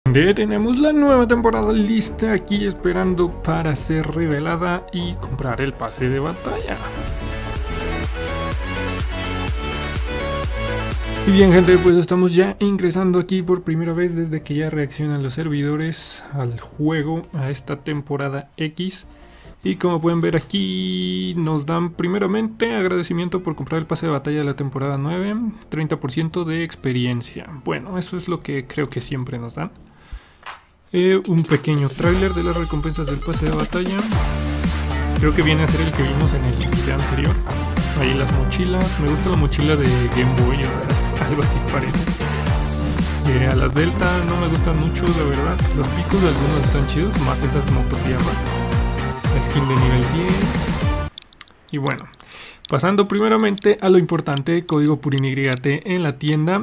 Tenemos la nueva temporada lista aquí esperando para ser revelada y comprar el pase de batalla. Y bien gente, pues estamos ya ingresando aquí por primera vez desde que ya reaccionan los servidores al juego, a esta temporada X. Y como pueden ver aquí nos dan primeramente agradecimiento por comprar el pase de batalla de la temporada 9, 30% de experiencia. Bueno, eso es lo que creo que siempre nos dan. Un pequeño tráiler de las recompensas del pase de batalla. Creo que viene a ser el que vimos en el video anterior. Ahí las mochilas, me gusta la mochila de Game Boy o algo así parece. A las Delta no me gustan mucho, la verdad. Los picos de algunos están chidos, más esas motosierras. La skin de nivel 100. Y bueno, pasando primeramente a lo importante, código PURINYT en la tienda.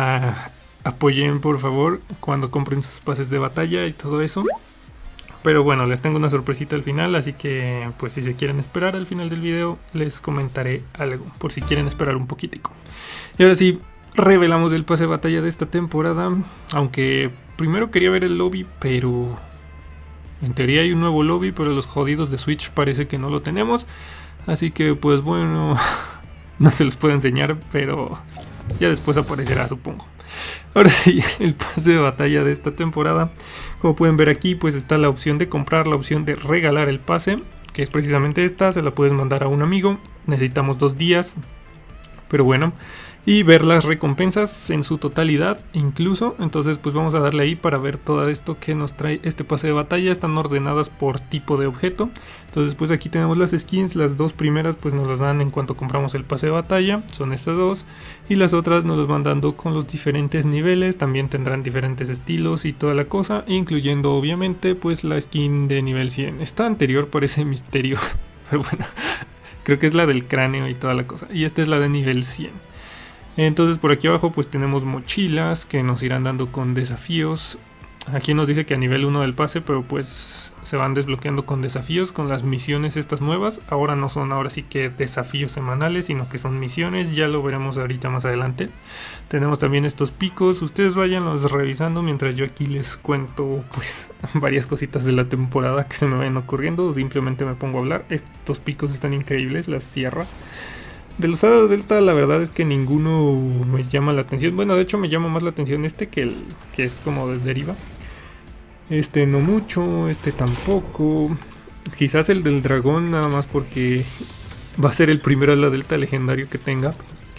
Apoyen por favor cuando compren sus pases de batalla y todo eso. Pero bueno, les tengo una sorpresita al final, así que pues si se quieren esperar al final del video les comentaré algo, por si quieren esperar un poquitico. Y ahora sí, revelamos el pase de batalla de esta temporada, aunque primero quería ver el lobby, pero en teoría hay un nuevo lobby, pero los jodidos de Switch parece que no lo tenemos. Así que pues bueno, no se los puedo enseñar, pero ya después aparecerá, supongo. Ahora sí, el pase de batalla de esta temporada. Como pueden ver aquí, pues está la opción de comprar, la opción de regalar el pase, que es precisamente esta, se la puedes mandar a un amigo. Necesitamos 2 días, pero bueno. Y ver las recompensas en su totalidad incluso. Entonces pues vamos a darle ahí para ver todo esto que nos trae este pase de batalla. Están ordenadas por tipo de objeto. Entonces pues aquí tenemos las skins. Las 2 primeras pues nos las dan en cuanto compramos el pase de batalla. Son estas 2. Y las otras nos las van dando con los diferentes niveles. También tendrán diferentes estilos y toda la cosa. Incluyendo obviamente pues la skin de nivel 100. Esta anterior parece misterio. Pero bueno, creo que es la del cráneo y toda la cosa. Y esta es la de nivel 100. Entonces por aquí abajo pues tenemos mochilas que nos irán dando con desafíos. Aquí nos dice que a nivel 1 del pase, pero pues se van desbloqueando con desafíos, con las misiones estas nuevas. Ahora no son ahora sí que desafíos semanales, sino que son misiones, ya lo veremos ahorita más adelante. Tenemos también estos picos, ustedes váyanlos revisando mientras yo aquí les cuento pues varias cositas de la temporada que se me vayan ocurriendo, o simplemente me pongo a hablar. Estos picos están increíbles, las sierras. De los hadas Delta la verdad es que ninguno me llama la atención. Bueno, de hecho me llama más la atención este que el que es como de deriva. Este no mucho, este tampoco. Quizás el del dragón nada más porque va a ser el primero ala Delta legendario que tenga.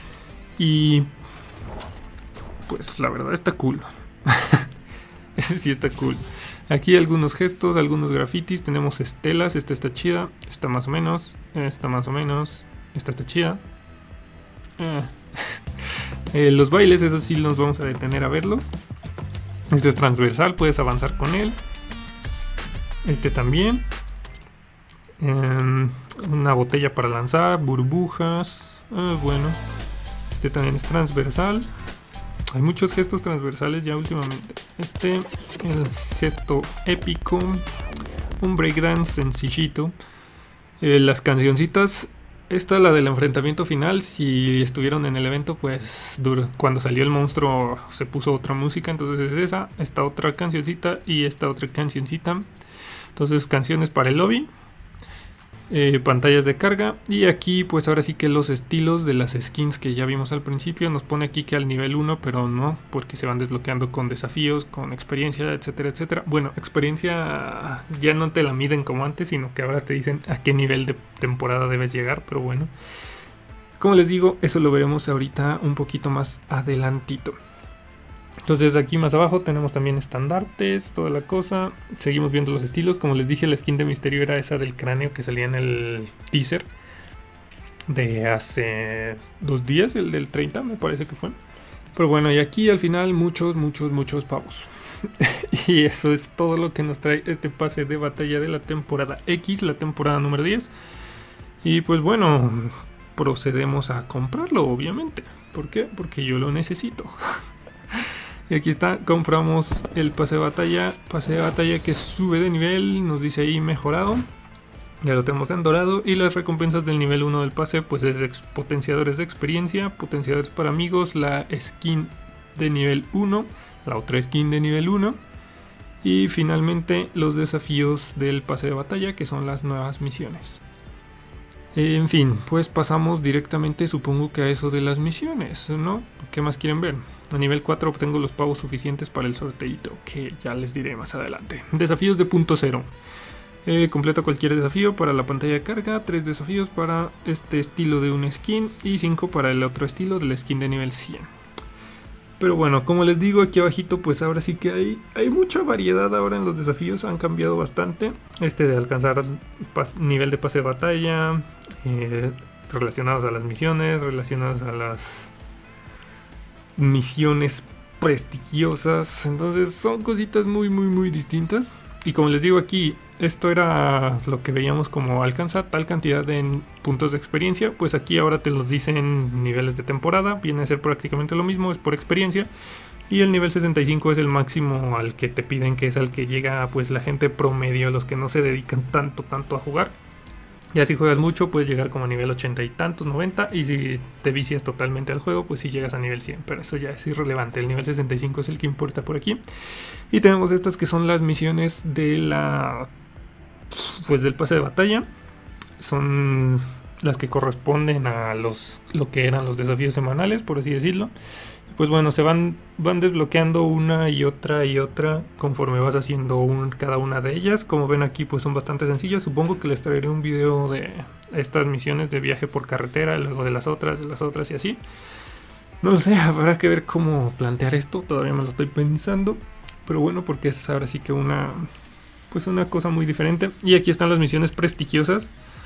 Y pues la verdad está cool. Ese sí está cool. Aquí algunos gestos, algunos grafitis. Tenemos estelas, esta está chida. Esta más o menos, esta más o menos. Esta está chida. Los bailes, eso sí nos vamos a detener a verlos. Este es transversal, puedes avanzar con él. Este también. Una botella para lanzar, burbujas. Bueno, este también es transversal. Hay muchos gestos transversales ya últimamente. Este, el gesto épico. Un breakdance sencillito. Las cancioncitas. Esta, la del enfrentamiento final, si estuvieron en el evento, pues cuando salió el monstruo se puso otra música, entonces es esa, esta otra cancioncita y esta otra cancioncita. Entonces canciones para el lobby, pantallas de carga, y aquí pues ahora sí que los estilos de las skins que ya vimos al principio. Nos pone aquí que al nivel 1, pero no, porque se van desbloqueando con desafíos, con experiencia, etcétera, etcétera. Bueno, experiencia ya no te la miden como antes, sino que ahora te dicen a qué nivel de temporada debes llegar, pero bueno. Como les digo, eso lo veremos ahorita un poquito más adelantito. Entonces aquí más abajo tenemos también estandartes, toda la cosa. Seguimos viendo los estilos. Como les dije, la skin de misterio era esa del cráneo que salía en el teaser de hace 2 días, el del 30 me parece que fue. Pero bueno, y aquí al final muchos pavos. Y eso es todo lo que nos trae este pase de batalla de la temporada X, la temporada número 10. Y pues bueno, procedemos a comprarlo, obviamente. ¿Por qué? Porque yo lo necesito. Y aquí está, compramos el pase de batalla que sube de nivel, nos dice ahí mejorado. Ya lo tenemos en dorado. Y las recompensas del nivel 1 del pase, pues es potenciadores de experiencia, potenciadores para amigos, la skin de nivel 1, la otra skin de nivel 1, Y finalmente los desafíos del pase de batalla, que son las nuevas misiones. En fin, pues pasamos directamente, supongo que a eso de las misiones, ¿no? ¿Qué más quieren ver? A nivel 4 obtengo los pavos suficientes para el sorteito, que ya les diré más adelante. Desafíos de punto 0. Completo cualquier desafío para la pantalla de carga, 3 desafíos para este estilo de un skin y 5 para el otro estilo del skin de nivel 100. Pero bueno, como les digo aquí abajito, pues ahora sí que hay mucha variedad ahora en los desafíos, han cambiado bastante. De alcanzar nivel de pase de batalla, relacionados a las misiones, relacionados a las misiones prestigiosas. Entonces son cositas muy distintas. Y como les digo aquí, esto era lo que veíamos como alcanzar tal cantidad de puntos de experiencia. Pues aquí ahora te los dicen niveles de temporada. Viene a ser prácticamente lo mismo, es por experiencia. Y el nivel 65 es el máximo al que te piden, que es al que llega pues la gente promedio, los que no se dedican tanto a jugar. Ya si juegas mucho puedes llegar como a nivel 80 y tantos, 90. Y si te vicias totalmente al juego, pues sí llegas a nivel 100. Pero eso ya es irrelevante. El nivel 65 es el que importa por aquí. Y tenemos estas que son las misiones de del pase de batalla. Son las que corresponden a lo que eran los desafíos semanales, por así decirlo. Pues bueno, se van desbloqueando una y otra conforme vas haciendo cada una de ellas. Como ven aquí, pues son bastante sencillas. Supongo que les traeré un video de estas misiones de viaje por carretera, luego de las otras y así. No lo sé, habrá que ver cómo plantear esto. Todavía me lo estoy pensando. Pero bueno, porque es ahora sí que una cosa muy diferente. Y aquí están las misiones prestigiosas.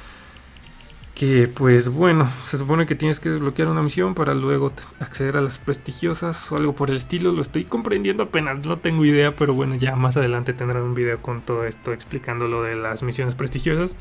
Que pues bueno, se supone que tienes que desbloquear una misión para luego acceder a las prestigiosas o algo por el estilo. Lo estoy comprendiendo apenas, no tengo idea, pero bueno, ya más adelante tendrán un video con todo esto explicando lo de las misiones prestigiosas.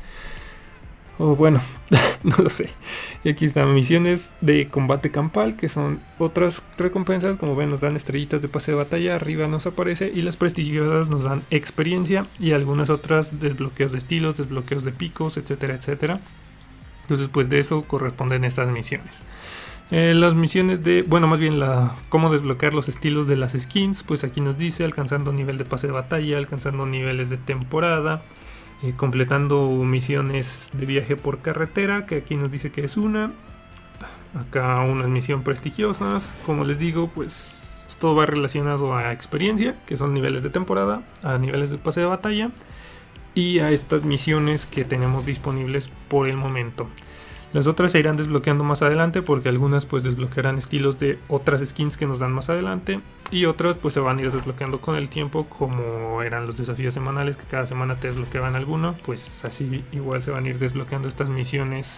O bueno, no lo sé. Y aquí están misiones de combate campal, que son otras recompensas. Como ven, nos dan estrellitas de pase de batalla, arriba nos aparece, y las prestigiosas nos dan experiencia y algunas otras desbloqueos de estilos, desbloqueos de picos, etcétera, etcétera. Entonces pues de eso corresponden estas misiones. Las misiones de, bueno, más bien cómo desbloquear los estilos de las skins, pues aquí nos dice alcanzando nivel de pase de batalla, alcanzando niveles de temporada, completando misiones de viaje por carretera, que aquí nos dice que es una. Acá unas misiones prestigiosas, como les digo, pues todo va relacionado a experiencia, que son niveles de temporada, a niveles de pase de batalla, y a estas misiones que tenemos disponibles por el momento. Las otras se irán desbloqueando más adelante, porque algunas pues desbloquearán estilos de otras skins que nos dan más adelante, y otras pues se van a ir desbloqueando con el tiempo, como eran los desafíos semanales, que cada semana te desbloqueaban alguno. Pues así igual se van a ir desbloqueando estas misiones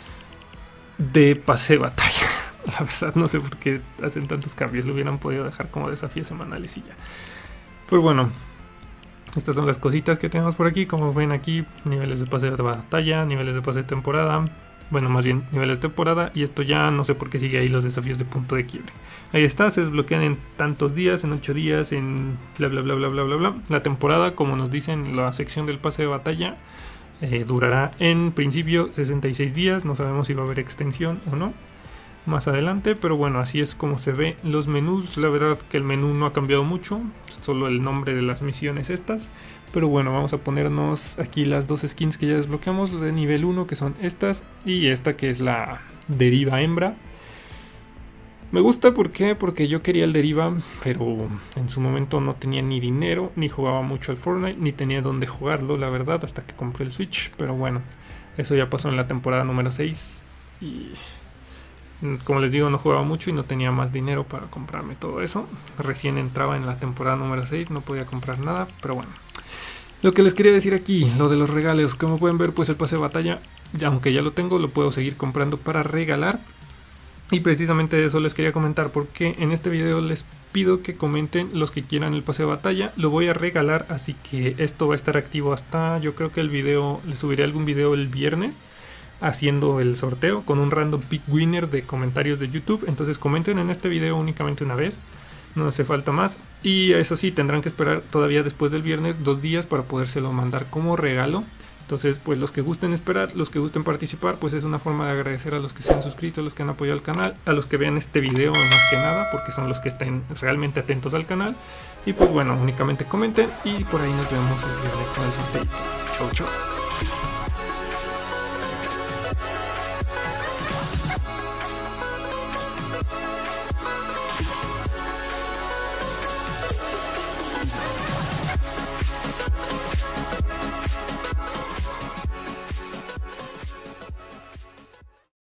de pase de batalla. La verdad no sé por qué hacen tantos cambios, lo hubieran podido dejar como desafíos semanales y ya. Pues bueno, estas son las cositas que tenemos por aquí. Como ven aquí, niveles de pase de batalla, niveles de pase de temporada. Bueno, más bien niveles de temporada. Y esto ya no sé por qué sigue ahí los desafíos de punto de quiebre. Ahí está, se desbloquean en tantos días, en 8 días, en bla bla bla bla bla bla bla. La temporada, como nos dicen, la sección del pase de batalla durará en principio 66 días. No sabemos si va a haber extensión o no más adelante, pero bueno, así es como se ve los menús. La verdad que el menú no ha cambiado mucho, solo el nombre de las misiones estas. Pero bueno, vamos a ponernos aquí las dos skins que ya desbloqueamos, de nivel 1, que son estas, y esta que es la Deriva hembra. Me gusta, ¿por qué? Porque yo quería el Deriva, pero en su momento no tenía ni dinero, ni jugaba mucho al Fortnite, ni tenía dónde jugarlo, la verdad, hasta que compré el Switch. Pero bueno, eso ya pasó en la temporada número 6 y como les digo, no jugaba mucho y no tenía más dinero para comprarme todo eso. Recién entraba en la temporada número 6, no podía comprar nada, pero bueno. Lo que les quería decir aquí, lo de los regalos. Como pueden ver, pues el pase de batalla, aunque ya lo tengo, lo puedo seguir comprando para regalar. Y precisamente de eso les quería comentar, porque en este video les pido que comenten los que quieran el pase de batalla. Lo voy a regalar, así que esto va a estar activo hasta, yo creo que el video, les subiré algún video el viernes haciendo el sorteo con un random pick winner de comentarios de YouTube. Entonces comenten en este video únicamente una vez, no hace falta más. Y eso sí, tendrán que esperar todavía después del viernes 2 días para podérselo mandar como regalo. Entonces pues los que gusten esperar, los que gusten participar, pues es una forma de agradecer a los que se han suscrito, a los que han apoyado al canal, a los que vean este video más que nada, porque son los que estén realmente atentos al canal. Y pues bueno, únicamente comenten y por ahí nos vemos el viernes con el sorteo. Chau, chau.